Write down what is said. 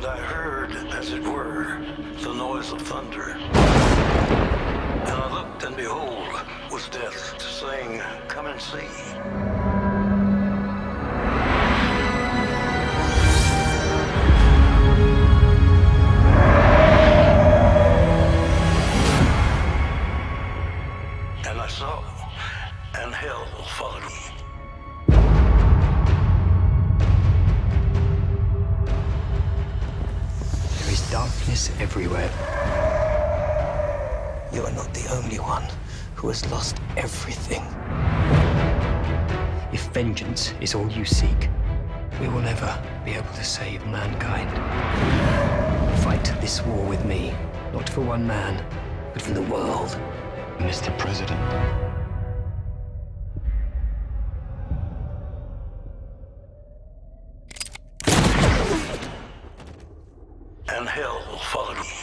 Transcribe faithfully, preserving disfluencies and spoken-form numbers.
And I heard, as it were, the noise of thunder. And I looked, and behold, was death, saying, "Come and see." And I saw, and hell followed me. There is darkness everywhere. You are not the only one who has lost everything. If vengeance is all you seek, we will never be able to save mankind. Fight this war with me, not for one man, but for the world. Mister President. And hell followed me.